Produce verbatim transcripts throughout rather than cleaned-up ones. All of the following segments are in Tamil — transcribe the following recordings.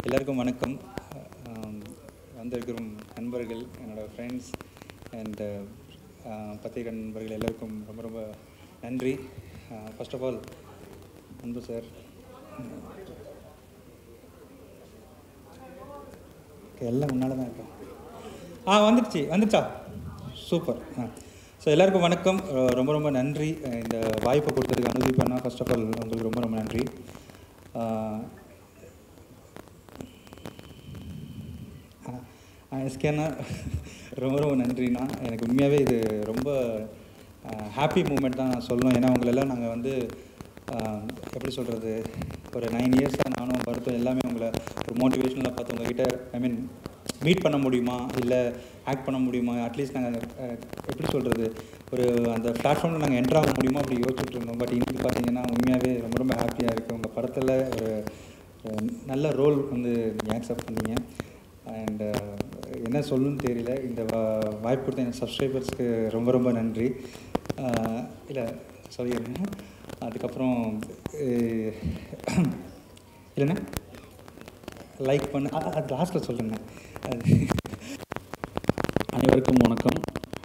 எல்லாருக்கும் வணக்கம். வந்திருக்கும் நண்பர்கள், என்னோடய ஃப்ரெண்ட்ஸ் அண்ட் பத்திரிகை நண்பர்கள் எல்லாருக்கும் ரொம்ப ரொம்ப நன்றி. First of all Anbu sir, எல்லாம் முன்னால் தான் இருக்கோம். ஆ வந்துடுச்சு வந்துடுச்சா சூப்பர். ஆ ஸோ எல்லாருக்கும் வணக்கம். ரொம்ப ரொம்ப நன்றி இந்த வாய்ப்பை கொடுத்ததுக்கு அனுமதி பண்ணால். ஃபர்ஸ்ட் ஆஃப் ஆல் உங்களுக்கு ரொம்ப ரொம்ப நன்றி. எஸ்கேண்ணா ரொம்ப ரொம்ப நன்றிண்ணா. எனக்கு உண்மையாகவே இது ரொம்ப ஹாப்பி மூமெண்ட் தான் நான் சொல்லணும். ஏன்னா உங்களெல்லாம் நாங்கள் வந்து எப்படி சொல்கிறது, ஒரு நைன் இயர்ஸாக நானும் பரத்தும் எல்லாமே உங்களை ஒரு மோட்டிவேஷனில் பார்த்து உங்ககிட்ட ஐ மீன் மீட் பண்ண முடியுமா, இல்லை ஆக்ட் பண்ண முடியுமா, அட்லீஸ்ட் நாங்கள் எப்படி சொல்கிறது ஒரு அந்த பிளாட்ஃபார்மில் நாங்கள் என்ட்ரு ஆக முடியுமா அப்படி யோசிச்சுட்டு இருந்தோம். பட் இன்றைக்கி பார்த்தீங்கன்னா உண்மையாகவே ரொம்ப ரொம்ப ஹாப்பியாக இருக்குது. உங்கள் படத்தில் ஒரு நல்ல ரோல் வந்து நீங்கள் ஆக்செப்ட் பண்ணீங்க. அண்ட் என்ன சொல்லணும்னு தெரியல. இந்த வா வாய்ப்பு கொடுத்த என் சப்ஸ்கிரைபர்ஸ்க்கு ரொம்ப ரொம்ப நன்றி. இல்லை சொல்லிடுறேன். அதுக்கப்புறம் இல்லைண்ணா லைக் பண்ண அது லாஸ்ட்டில் சொல்லுங்க. அனைவருக்கும் வணக்கம்.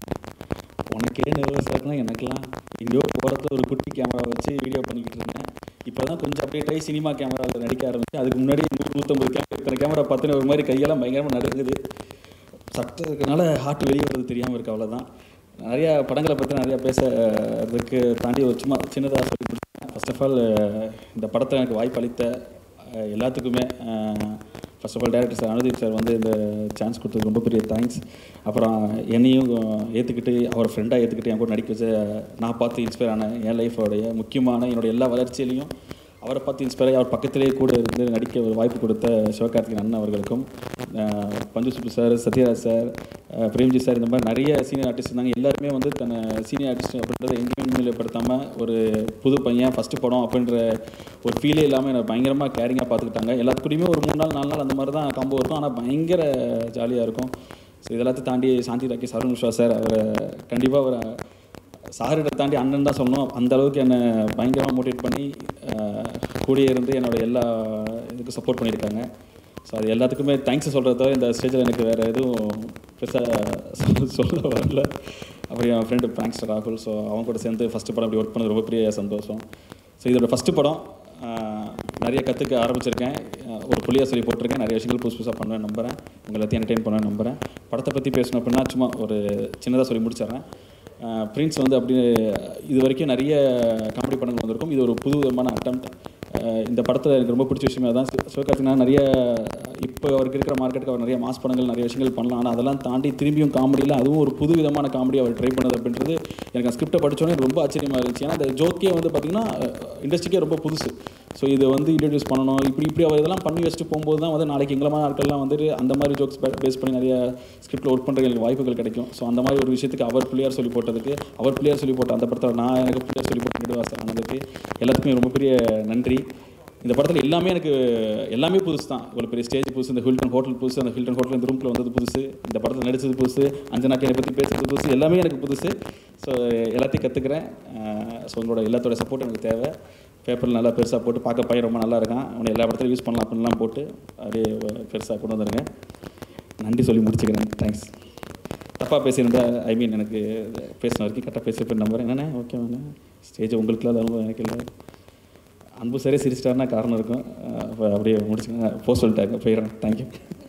உனக்கே நர்வஸாக இருக்குன்னா எனக்கெல்லாம் எங்கேயோ போகிறத ஒரு குட்டி கேமரா வச்சு வீடியோ பண்ணிக்கிட்டு இருந்தேன். இப்போ தான் கொஞ்சம் அப்டேட் ஆகி சினிமா கேமராவில் நடிக்க ஆரம்பிச்சு. அதுக்கு முன்னாடி நூறு நூற்றம்பது கேமரா இத்தனை கேமரா பார்த்துன்னு ஒரு மாதிரி கையெல்லாம் பயங்கரமாக நடக்குது. சட்டை இருக்கிறனால ஹார்ட் வெளியே வர்றது தெரியாமல் இருக்குது, அவ்வளோதான். நிறையா படங்களை பற்றி நிறையா பேசுறதுக்கு தாண்டி ஒரு சும்மா சின்னதாக சொல்லி கொடுத்தேன். ஃபர்ஸ்ட் ஆஃப் ஆல் இந்த படத்தில் எனக்கு வாய்ப்பு அளித்த எல்லாத்துக்குமே first of all director sir Anudeep sir வந்து இந்த சான்ஸ் கொடுத்தது ரொம்ப பெரிய தேங்க்ஸ். அப்புறம் என்னையும் ஏற்றுக்கிட்டு அவர் ஃப்ரெண்டாக ஏற்றுக்கிட்டு என் கூட நடிக்க வச்ச, நான் பார்த்து இன்ஸ்பயர் ஆன என் லைஃபோடைய முக்கியமான என்னோடய எல்லா வளர்ச்சியிலையும் அவரை பார்த்து இன்ஸ்பயர் ஆகி அவர் பக்கத்திலேயே கூட இருந்து நடிக்க ஒரு வாய்ப்பு கொடுத்த சிவகார்த்திகேயன் அண்ணன் அவர்களுக்கும், Panchu Subbu sir, Sathyaraj sir, Premji sir, இந்த மாதிரி நிறைய சீனியர் ஆர்டிஸ்ட் இருந்தாங்க. எல்லாருமே வந்து தன்னை சீனியர் ஆர்டிஸ்ட் அப்படின்றத எங்கேயுமே முன்னிலைப்படுத்தாமல் ஒரு புது பையன் ஃபஸ்ட்டு படம் அப்படின்ற ஒரு ஃபீலே இல்லாமல் என்னை பயங்கரமாக கேரிங்காக பார்த்துக்கிட்டாங்க. எல்லாத்துக்கூடையுமே ஒரு மூணு நாள் நாலு நாள் அந்த மாதிரி தான் காம்போ இருக்கும், ஆனால் பயங்கர ஜாலியாக இருக்கும். ஸோ இதெல்லாத்தையும் தாண்டி சாந்தி ராக்கி அருண் விஸ்வா சார், அவரை கண்டிப்பாக அவரை சாரிட தாண்டி அண்ணன் தான் சொல்லணும். அந்த அளவுக்கு என்னை பயங்கரமாக மோட்டிவேட் பண்ணி கூடியே இருந்து என்னோடய எல்லா இதுக்கும் சப்போர்ட் பண்ணியிருக்காங்க. ஸோ அது எல்லாத்துக்குமே தேங்க்ஸ் சொல்கிறத தவிர இந்த ஸ்டேஜில் எனக்கு வேறு எதுவும் பெருசாக சொல்ல வரல. அப்புறம் என் ஃப்ரெண்டு பிராங்க்ஸ்டர் ராகுல், ஸோ அவங்க கூட சேர்ந்து ஃபஸ்ட்டு படம் இப்படி ஒர்க் பண்ணது ரொம்ப பெரிய சந்தோஷம். ஸோ இதோட ஃபஸ்ட்டு படம் நிறைய கற்றுக்க ஆரம்பிச்சிருக்கேன். ஒரு புள்ளியாக சொல்லி போட்டிருக்கேன். நிறைய விஷயங்கள் புதுசு புதுசாக பண்ணுவேன் நம்புகிறேன். உங்களை எல்லாத்தையும் என்டர்டெயின் பண்ணுவேன் நம்புகிறேன். படத்தை பற்றி பேசணும் அப்படின்னா சும்மா ஒரு சின்னதாக சொல்லி முடிச்சிடுறேன். பிரின்ஸ் வந்து அப்படி இது வரைக்கும் நிறைய காமெடி படங்கள் வந்திருக்கும். இது ஒரு புது விதமான அட்டெம்ப்ட். இந்த படத்தில் எனக்கு ரொம்ப பிடிச்ச விஷயமே தான். சிவகார்த்திகேயன் நிறைய இப்போ அவருக்கு இருக்கிற மார்க்கெட்டுக்கு அவர் நிறைய மாஸ் படங்கள் நிறைய விஷயங்கள் பண்ணலாம். ஆனால் அதெல்லாம் தாண்டி திரும்பியும் காமெடியில் அதுவும் ஒரு புது விதமான காமெடி அவர் ட்ரை பண்ணது அப்படின்றது எனக்கு ஸ்கிரிப்டை படித்தோன்னே ரொம்ப ஆச்சரியமாக இருந்துச்சு. ஏன்னா அந்த ஜோக்கே வந்து பார்த்திங்கன்னா இண்டஸ்ட்ரிக்கே ரொம்ப புதுசு. ஸோ இதை வந்து இன்ட்ரடியூஸ் பண்ணணும், இப்படி இப்படி அவர் இதெல்லாம் பண்ணி வச்சுட்டு போகும்போது தான் வந்து நாளைக்கு எங்களமான ஆட்கள்லாம் வந்துட்டு அந்த மாதிரி ஜோக்ஸ் பேஸ் பண்ணி நிறைய ஸ்கிரிப்டில் ஒர்க் பண்ணுறதுக்கு வாய்ப்புகள் கிடைக்கும். ஸோ அந்த மாதிரி ஒரு விஷயத்துக்கு அவர் பிள்ளையார் சொல்லி போட்டதுக்கு, அவர் பிள்ளையார் சொல்லி போட்ட அந்த படத்தில் நான் எனக்கு பிள்ளையார் சொல்லி போட்டு நெடுவாசல் ஆனதுக்கு எல்லாத்துக்குமே ரொம்ப பெரிய நன்றி. இந்த படத்தில் எல்லாமே எனக்கு எல்லாமே புதுசு தான். இவ்வளோ பெரிய ஸ்டேஜ் புதுசு, இந்த ஹில்டன் ஹோட்டல் புதுசு, அந்த ஹில்டன் ஹோட்டல் இந்த ரூமில் வந்தது புதுசு, இந்த படத்தில் நடித்தது புதுசு, அஞ்சனா கேனை பற்றி பேசுறது புதுசு, எல்லாமே எனக்கு புதுசு. ஸோ எல்லாத்தையும் கற்றுக்கிறேன். ஸோ உங்களோட எல்லாத்தோட சப்போர்ட் எனக்கு தேவை. பேப்பரில் நல்லா பெருசாக போட்டு பார்க்க பையன் ரொம்ப நல்லா இருக்கான், அவனை எல்லா படத்துலையும் யூஸ் பண்ணலாம் அப்படின்லாம் போட்டு அப்படியே பெருசாக கொண்டு வந்துடுங்க. நன்றி சொல்லி முடிச்சுக்கிறேன். தேங்க்ஸ். தப்பாக பேசியிருந்தா ஐ மீன் எனக்கு பேசின வரைக்கும் கரெக்டாக பேசியிருப்பேன் நம்புறேன். என்னண்ணே ஓகே வேணே ஸ்டேஜ் உங்களுக்குலாம் அனுபவம் எனக்கு இல்லை. அன்பு சரியாக சிரிச்சிட்டாருன்னா காரணம் இருக்கும். அப்படியே முடிச்சுக்கோங்க. போக சொல்லிட்டாங்க, போயிடுறேன். தேங்க்யூ.